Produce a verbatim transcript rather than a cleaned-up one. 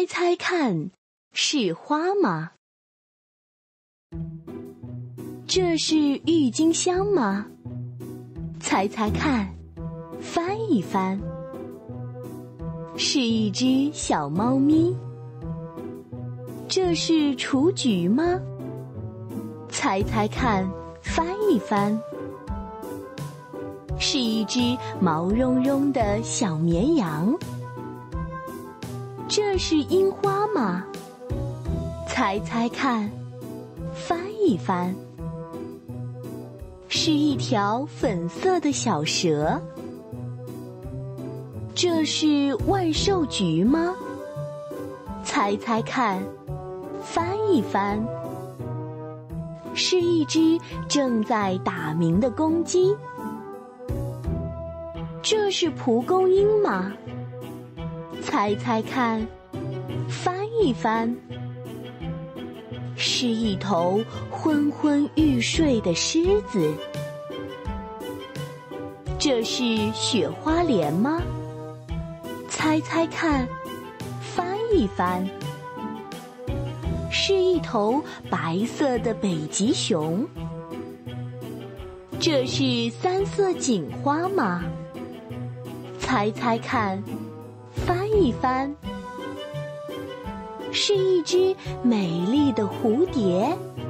猜看，是花吗？这是郁金香吗？猜猜看，翻一翻，是一只小猫咪。这是雏菊吗？猜猜看，翻一翻，是一只毛茸茸的小绵羊。这是樱花吗？猜猜看，翻一翻，是一条粉色的小蛇。这是万寿菊吗？猜猜看，翻一翻，是一只正在打鸣的公鸡。这是蒲公英吗？猜猜看，翻一翻，是一头昏昏欲睡的狮子。这是雪花莲吗？猜猜看，翻一翻，是一头白色的北极熊。这是三色堇花吗？猜猜看，翻一翻，是一只美丽的蝴蝶。